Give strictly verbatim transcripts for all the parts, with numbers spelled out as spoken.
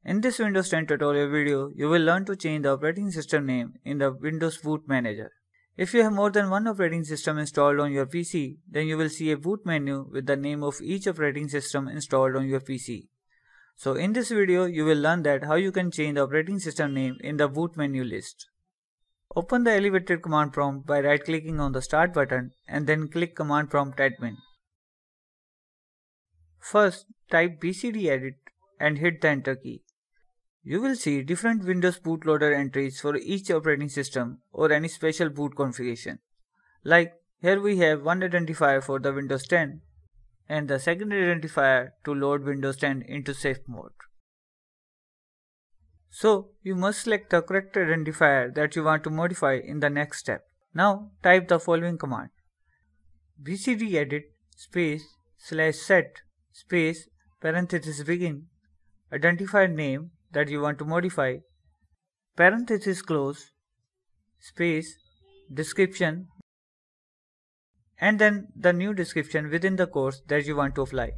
In this Windows ten tutorial video, you will learn to change the operating system name in the Windows Boot Manager. If you have more than one operating system installed on your P C, then you will see a boot menu with the name of each operating system installed on your P C. So in this video, you will learn that how you can change the operating system name in the boot menu list. Open the elevated command prompt by right-clicking on the Start button and then click Command Prompt Admin. First, type bcdedit and hit the Enter key. You will see different Windows bootloader entries for each operating system or any special boot configuration. Like here we have one identifier for the Windows ten and the second identifier to load Windows ten into safe mode. So you must select the correct identifier that you want to modify in the next step. Now type the following command: bcdedit space slash set space parenthesis begin identifier name that you want to modify, parenthesis close, space, description, and then the new description within the course that you want to apply.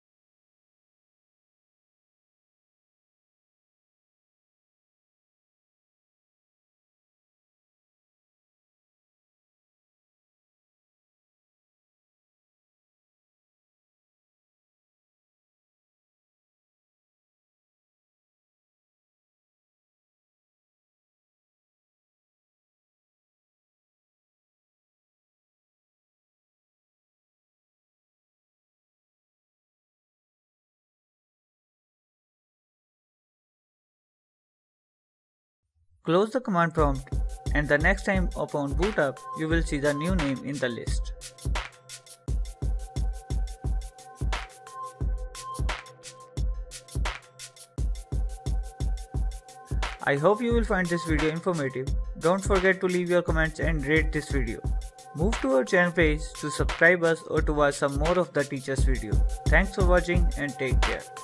Close the command prompt, and the next time upon boot up, you will see the new name in the list. I hope you will find this video informative. Don't forget to leave your comments and rate this video. Move to our channel page to subscribe us or to watch some more of the teacher's video. Thanks for watching and take care.